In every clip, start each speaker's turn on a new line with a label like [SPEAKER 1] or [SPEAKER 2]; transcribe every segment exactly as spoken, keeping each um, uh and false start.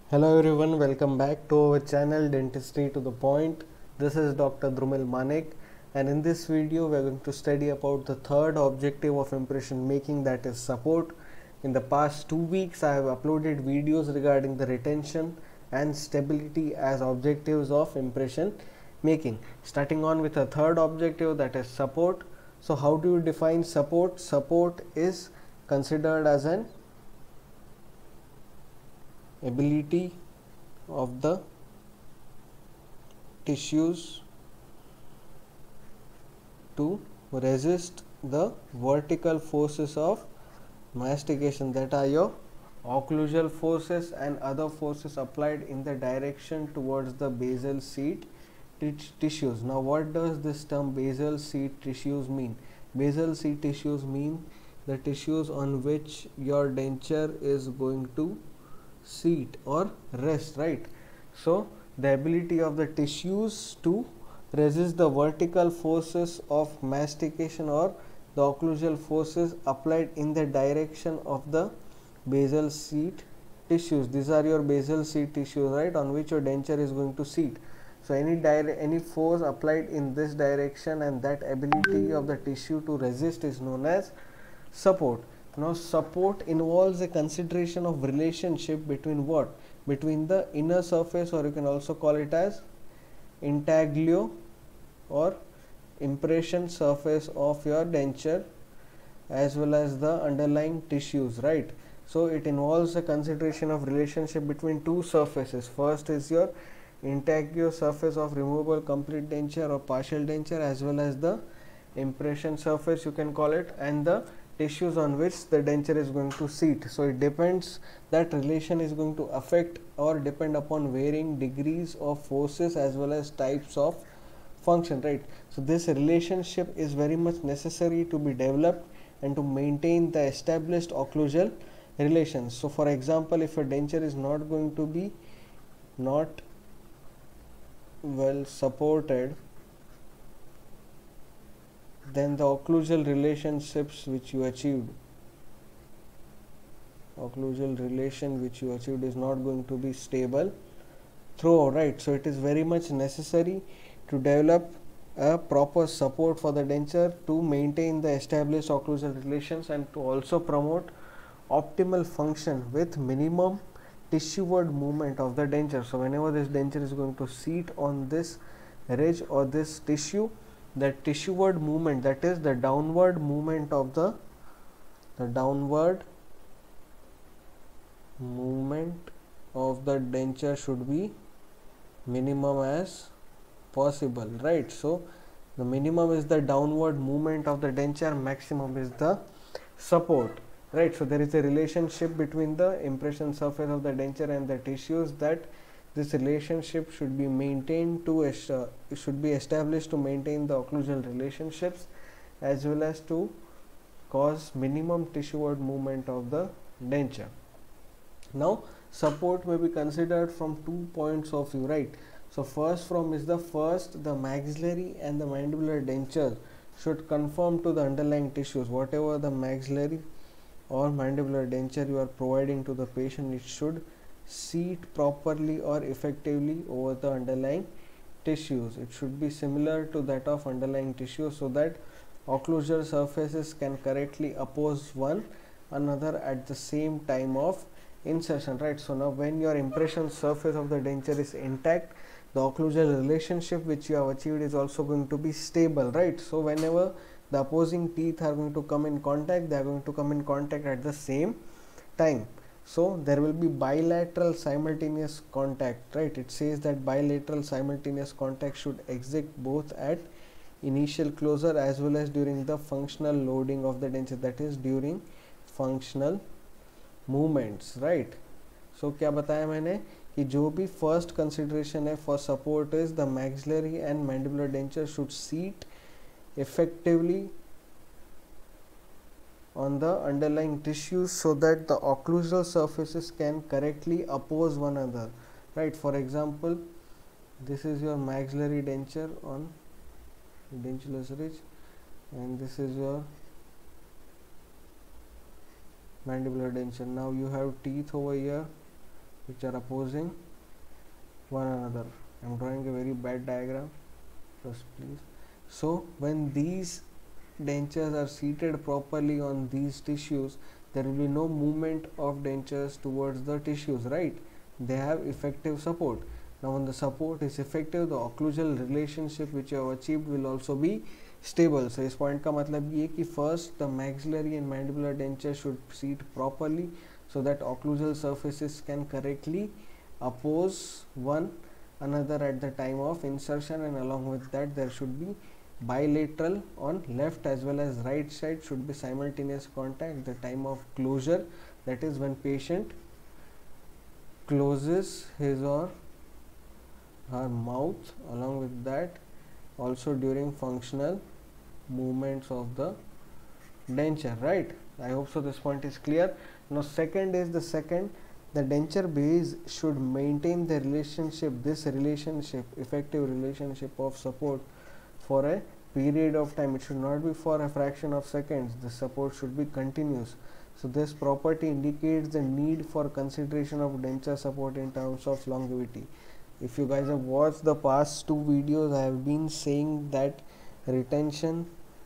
[SPEAKER 1] Hello everyone, welcome back to our channel Dentistry to the Point. This is Doctor Drumil Manek, and in this video we are going to study about the third objective of impression making, that is support. In the past two weeks I have uploaded videos regarding the retention and stability as objectives of impression making. Starting on with a third objective, that is support. So how do you define support? Support is considered as an ability of the tissues to resist the vertical forces of mastication, that are your occlusal forces and other forces applied in the direction towards the basal seat tissues. Now what does this term basal seat tissues mean? Basal seat tissues mean the tissues on which your denture is going to seat or rest, right? So the ability of the tissues to resist the vertical forces of mastication or the occlusal forces applied in the direction of the basal seat tissues. These are your basal seat tissues, right, on which your denture is going to seat. So any dire any force applied in this direction and that ability of the tissue to resist is known as support. Now support involves a consideration of relationship between what? Between the inner surface, or you can also call it as intaglio or impression surface of your denture, as well as the underlying tissues, right? So it involves a consideration of relationship between two surfaces. First is your intaglio surface of removable complete denture or partial denture, as well as the impression surface, you can call it, and the tissues on which the denture is going to seat. So it depends, that relation is going to affect or depend upon varying degrees of forces as well as types of function, right? So this relationship is very much necessary to be developed and to maintain the established occlusal relations. So for example, if a denture is not going to be not well supported, then the occlusal relationships which you achieved occlusal relation which you achieved is not going to be stable throughout, right? So it is very much necessary to develop a proper support for the denture to maintain the established occlusal relations and to also promote optimal function with minimum tissueward movement of the denture. So whenever this denture is going to seat on this ridge or this tissue, the tissueward movement, that is the downward movement of the the downward movement of the denture should be minimum as possible, right? So the minimum is the downward movement of the denture, maximum is the support, right? So there is a relationship between the impression surface of the denture and the tissues, that this relationship should be maintained to uh, should be established to maintain the occlusal relationships as well as to cause minimum tissueward movement of the denture. Now support may be considered from two points of view, right? So first from is the first the maxillary and the mandibular denture should conform to the underlying tissues. Whatever the maxillary or mandibular denture you are providing to the patient, it should seat properly or effectively over the underlying tissues. It should be similar to that of underlying tissues so that occlusal surfaces can correctly oppose one another at the same time of insertion, right? So now when your impression surface of the denture is intact, the occlusal relationship which you have achieved is also going to be stable, right? So whenever the opposing teeth are going to come in contact, they are going to come in contact at the same time. So there will be bilateral simultaneous contact, right? It says that bilateral simultaneous contact should exist both at initial closure as well as during the functional loading of the denture, that is during functional movements, right? So क्या बताया मैंने कि जो भी first consideration है for support is the maxillary and mandibular denture should seat effectively on the underlying tissues so that the occlusal surfaces can correctly oppose one another, right? For example, this is your maxillary denture on dentulous ridge, and this is your mandibular denture. Now you have teeth over here which are opposing one another. I'm drawing a very bad diagram, just please. So when these dentures are seated properly on these tissues, there will be no movement of dentures towards the tissues, right? They have effective support. Now when the support is effective, the occlusal relationship which you have achieved will also be stable. So इस point का मतलब ये कि first the maxillary and mandibular denture should seat properly so that occlusal surfaces can correctly oppose one another at the time of insertion, and along with that there should be bilateral on left as well as right side should be simultaneous contact. The time of closure, that is when patient closes his or her mouth, along with that also during functional movements of the denture, right? I hope so this point is clear. Now second is the second the denture base should maintain the relationship, this relationship, effective relationship of support for a period of time. It should not be for a fraction of seconds. The support should be continuous. So this property indicates the need for consideration of denture support in terms of longevity. If you guys have watched the past two videos, I have been saying that retention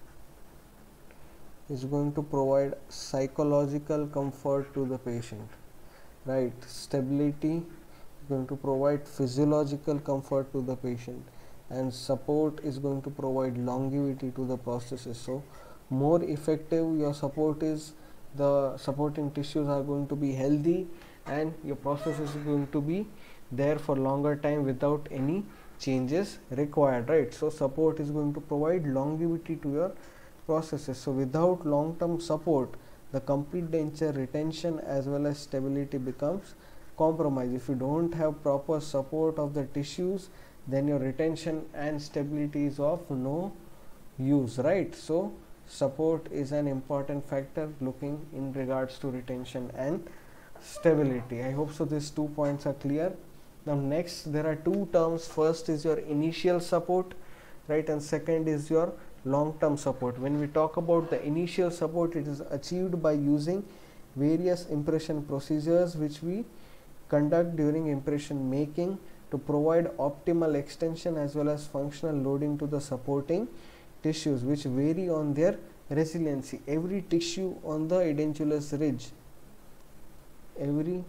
[SPEAKER 1] is going to provide psychological comfort to the patient, right? Stability is going to provide physiological comfort to the patient, and support is going to provide longevity to the prosthesis. So more effective your support is, the supporting tissues are going to be healthy and your prosthesis is going to be there for longer time without any changes required, right? So support is going to provide longevity to your prosthesis. So without long term support, the complete denture retention as well as stability becomes compromised. If you don't have proper support of the tissues, then your retention and stability is of no use, right? So support is an important factor looking in regards to retention and stability. I hope so these two points are clear. Now next there are two terms. First is your initial support, right, and second is your long term support. When we talk about the initial support, it is achieved by using various impression procedures which we conduct during impression making to provide optimal extension as well as functional loading to the supporting tissues, which vary on their resiliency. Every tissue on the edentulous ridge, every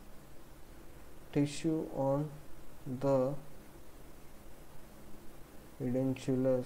[SPEAKER 1] tissue on the edentulous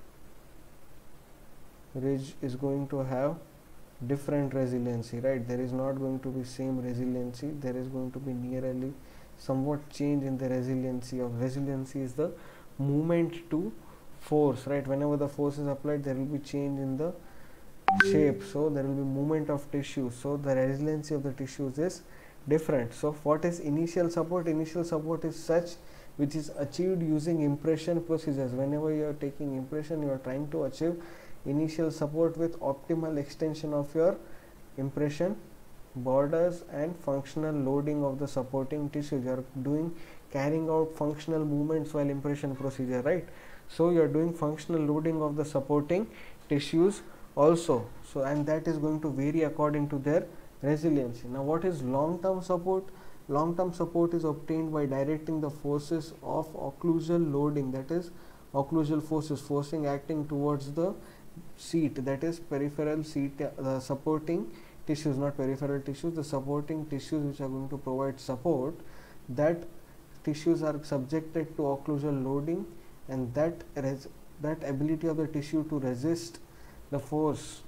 [SPEAKER 1] ridge is going to have different resiliency, right? There is not going to be same resiliency. There is going to be nearly somewhat change in the resiliency. Of resiliency is the movement to force, right? Whenever the force is applied, there will be change in the shape, so there will be movement of tissue, so the resiliency of the tissues is different. So what is initial support? Initial support is such which is achieved using impression procedures. Whenever you are taking impression, you are trying to achieve initial support with optimal extension of your impression borders and functional loading of the supporting tissues. You are doing carrying out functional movements while impression procedure, right? So you are doing functional loading of the supporting tissues also. So and that is going to vary according to their resiliency. Now what is long term support? Long term support is obtained by directing the forces of occlusal loading, that is occlusal forces, forcing acting towards the seat, that is peripheral seat, the uh, supporting tissues, not peripheral tissues, the supporting tissues which are going to provide support. That tissues are subjected to occlusal loading, and that res that ability of the tissue to resist the force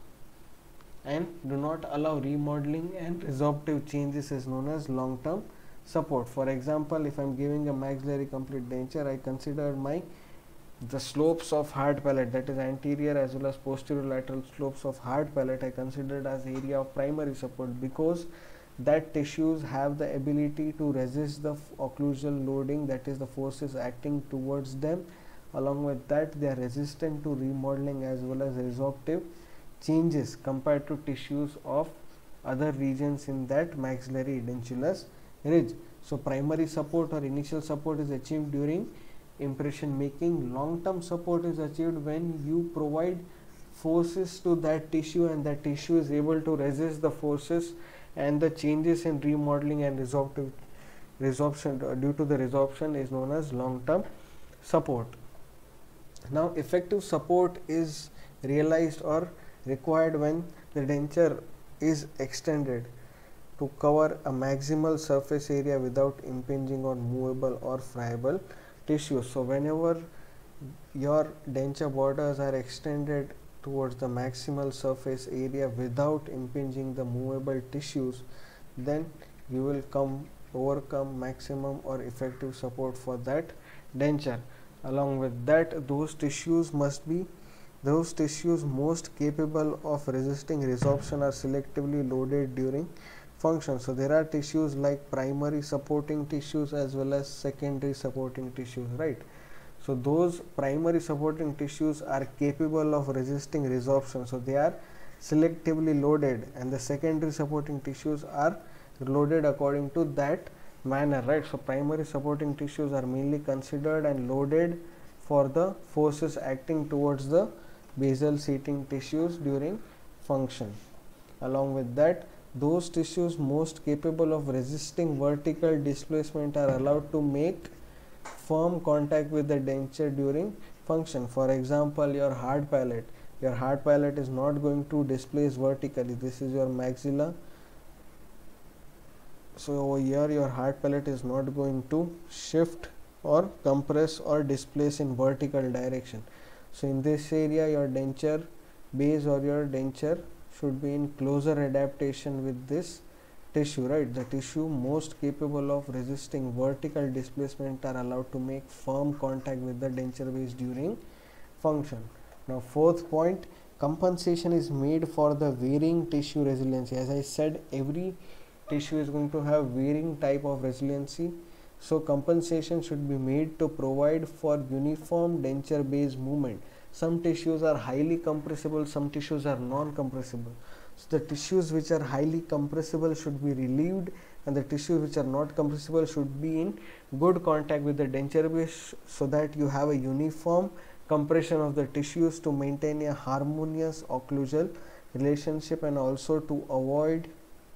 [SPEAKER 1] and do not allow remodeling and resorptive changes is known as long term support. For example, if I am giving a maxillary complete denture, I consider my the slopes of hard palate, that is anterior as well as posterior lateral slopes of hard palate, I considered as area of primary support, because that tissues have the ability to resist the occlusal loading, that is the forces acting towards them. Along with that, they are resistant to remodeling as well as resorptive changes compared to tissues of other regions in that maxillary edentulous ridge. So primary support or initial support is achieved during impression making. Long term support is achieved when you provide forces to that tissue and that tissue is able to resist the forces and the changes in remodeling and resorptive resorption, uh, due to the resorption is known as long-term support. Now effective support is realized or required when the denture is extended to cover a maximal surface area without impinging on movable or friable tissues. So whenever your denture borders are extended towards the maximal surface area without impinging the movable tissues, then you will come overcome maximum or effective support for that denture. Along with that, those tissues must be those tissues most capable of resisting resorption are selectively loaded during function. So there are tissues like primary supporting tissues as well as secondary supporting tissues, right? So those primary supporting tissues are capable of resisting resorption, so they are selectively loaded, and the secondary supporting tissues are loaded according to that manner, right? So primary supporting tissues are mainly considered and loaded for the forces acting towards the basal seating tissues during function. Along with that, those tissues most capable of resisting vertical displacement are allowed to make firm contact with the denture during function. For example, your hard palate. Your hard palate is not going to displace vertically. This is your maxilla. So over here your hard palate is not going to shift or compress or displace in vertical direction. So in this area your denture base or your denture should be in closer adaptation with this tissue, right? The tissue most capable of resisting vertical displacement are allowed to make firm contact with the denture base during function. Now fourth point, compensation is made for the varying tissue resiliency. As I said, every tissue is going to have varying type of resiliency, so compensation should be made to provide for uniform denture base movement. Some tissues are highly compressible, some tissues are non-compressible. So the tissues which are highly compressible should be relieved, and the tissues which are not compressible should be in good contact with the denture base, so that you have a uniform compression of the tissues to maintain a harmonious occlusal relationship, and also to avoid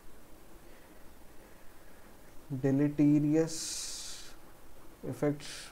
[SPEAKER 1] deleterious effects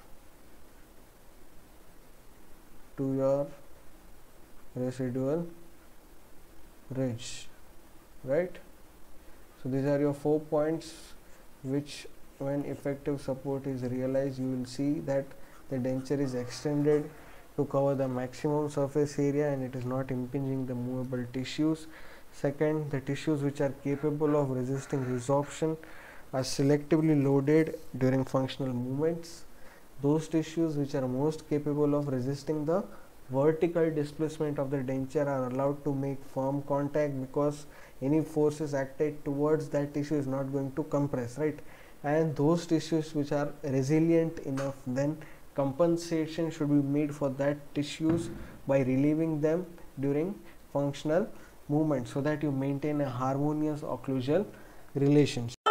[SPEAKER 1] to your residual ridge, right? So these are your four points which, when effective support is realized, you will see that the denture is extended to cover the maximum surface area and it is not impinging the movable tissues. Second, the tissues which are capable of resisting resorption are selectively loaded during functional movements. Those tissues which are most capable of resisting the vertical displacement of the denture are allowed to make firm contact, because any forces acted towards that tissue is not going to compress, right? And those tissues which are resilient enough, then compensation should be made for that tissues by relieving them during functional movement, so that you maintain a harmonious occlusal relationship.